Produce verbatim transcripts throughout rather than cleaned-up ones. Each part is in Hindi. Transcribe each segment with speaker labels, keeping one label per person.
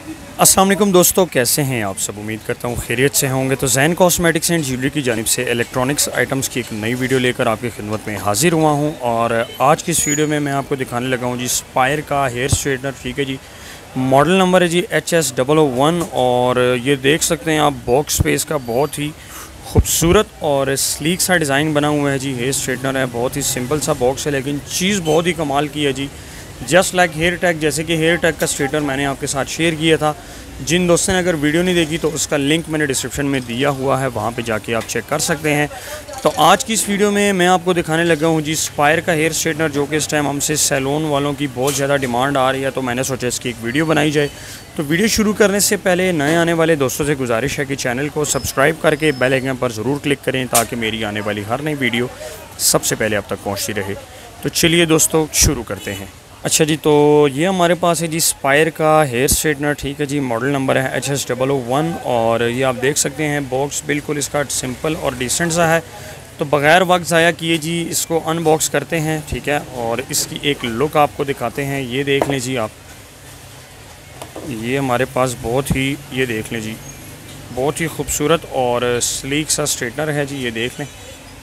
Speaker 1: अस्सलाम वालेकुम दोस्तों, कैसे हैं आप सब। उम्मीद करता हूँ खैरियत से होंगे। तो जैन कॉस्मेटिक्स एंड ज्वेलरी की जानिब से इलेक्ट्रॉनिक्स आइटम्स की एक नई वीडियो लेकर आपकी खिदमत में हाजिर हुआ हूँ। और आज की इस वीडियो में मैं आपको दिखाने लगा हूँ जी स्पायर का हेयर स्ट्रेटनर। ठीक है जी, मॉडल नंबर है जी H S double O one. और ये देख सकते हैं आप बॉक्स पे इसका बहुत ही खूबसूरत और स्लीक सा डिज़ाइन बना हुआ है जी। हेयर स्ट्रेटनर है, बहुत ही सिंपल सा बॉक्स है, लेकिन चीज़ बहुत ही कमाल की है जी। जस्ट लाइक हेयर टैग, जैसे कि हेयर टैग का स्ट्रेटनर मैंने आपके साथ शेयर किया था। जिन दोस्तों ने अगर वीडियो नहीं देखी तो उसका लिंक मैंने डिस्क्रिप्शन में दिया हुआ है, वहाँ पे जाके आप चेक कर सकते हैं। तो आज की इस वीडियो में मैं आपको दिखाने लगा हूँ जी स्पायर का हेयर स्ट्रेटनर, जो कि इस टाइम हमसे सैलून वालों की बहुत ज़्यादा डिमांड आ रही है। तो मैंने सोचा इसकी एक वीडियो बनाई जाए। तो वीडियो शुरू करने से पहले नए आने वाले दोस्तों से गुजारिश है कि चैनल को सब्सक्राइब करके बेल आइकन पर ज़रूर क्लिक करें, ताकि मेरी आने वाली हर नई वीडियो सबसे पहले आप तक पहुँचती रहे। तो चलिए दोस्तों शुरू करते हैं। अच्छा जी, तो ये हमारे पास है जी स्पायर का हेयर स्ट्रेटनर। ठीक है जी, मॉडल नंबर है H S double O one. और ये आप देख सकते हैं बॉक्स बिल्कुल इसका सिंपल और डिसेंट सा है। तो बग़ैर वक्त ज़ाया किए जी इसको अनबॉक्स करते हैं। ठीक है, और इसकी एक लुक आपको दिखाते हैं। ये देख लें जी आप, ये हमारे पास बहुत ही, ये देख लें जी, बहुत ही खूबसूरत और स्लीक सा स्ट्रेटनर है जी। ये देख लें,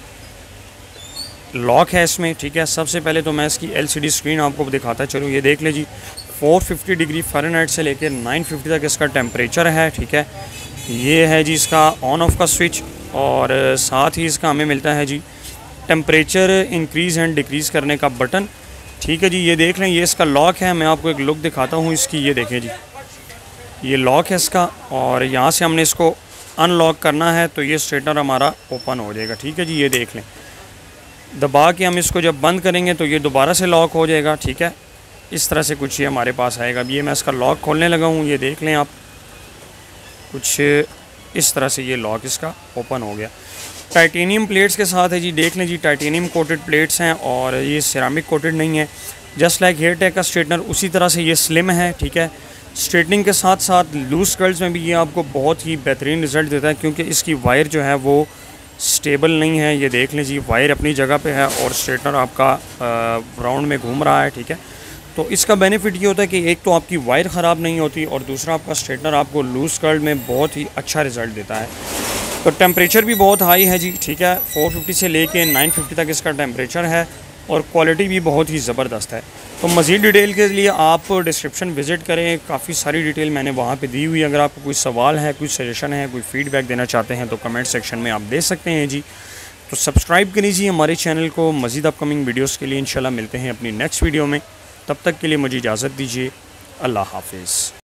Speaker 1: लॉक है इसमें। ठीक है, सबसे पहले तो मैं इसकी एलसीडी स्क्रीन आपको दिखाता चलूँ। ये देख ले जी, चार सौ पचास डिग्री फ़ारेनहाइट से लेकर नौ सौ पचास तक इसका टेम्परेचर है। ठीक है, ये है जी इसका ऑन ऑफ का स्विच। और साथ ही इसका हमें मिलता है जी टेम्परेचर इंक्रीज़ एंड डिक्रीज़ करने का बटन। ठीक है जी, ये देख लें, ये इसका लॉक है। मैं आपको एक लुक दिखाता हूँ इसकी। ये देखें जी, ये लॉक है इसका, और यहाँ से हमने इसको अनलॉक करना है तो ये स्ट्रेटनर हमारा ओपन हो जाएगा। ठीक है जी, ये देख लें, दबा के हम इसको जब बंद करेंगे तो ये दोबारा से लॉक हो जाएगा। ठीक है, इस तरह से कुछ ये हमारे पास आएगा। अब ये मैं इसका लॉक खोलने लगा हूँ, ये देख लें आप, कुछ इस तरह से ये लॉक इसका ओपन हो गया। टाइटेनियम प्लेट्स के साथ है जी, देख लें जी, टाइटेनियम कोटेड प्लेट्स हैं और ये सिरामिक कोटेड नहीं है। जस्ट लाइक हेयर टैग का स्ट्रेटनर उसी तरह से ये स्लिम है। ठीक है, स्ट्रेटनिंग के साथ साथ लूज कर्ल्स में भी ये आपको बहुत ही बेहतरीन रिज़ल्ट देता है, क्योंकि इसकी वायर जो है वो स्टेबल नहीं है। ये देख लें जी, वायर अपनी जगह पे है और स्ट्रेटनर आपका राउंड में घूम रहा है। ठीक है, तो इसका बेनिफिट ये होता है कि एक तो आपकी वायर ख़राब नहीं होती, और दूसरा आपका स्ट्रेटनर आपको लूज़ कर्ल में बहुत ही अच्छा रिज़ल्ट देता है। तो टेम्परेचर भी बहुत हाई है जी। ठीक है, चार सौ पचास से लेके नौ सौ पचास तक इसका टेम्परेचर है, और क्वालिटी भी बहुत ही ज़बरदस्त है। तो मज़ीद डिटेल के लिए आप डिस्क्रिप्शन विज़िट करें, काफ़ी सारी डिटेल मैंने वहाँ पे दी हुई है। अगर आपको कोई सवाल है, कोई सजेशन है, कोई फ़ीडबैक देना चाहते हैं तो कमेंट सेक्शन में आप दे सकते हैं जी। तो सब्सक्राइब करिए हमारे चैनल को। मज़ीद अपकमिंग वीडियोज़ के लिए इंशाल्लाह मिलते हैं अपनी नेक्स्ट वीडियो में। तब तक के लिए मुझे इजाज़त दीजिए। अल्लाह हाफिज़।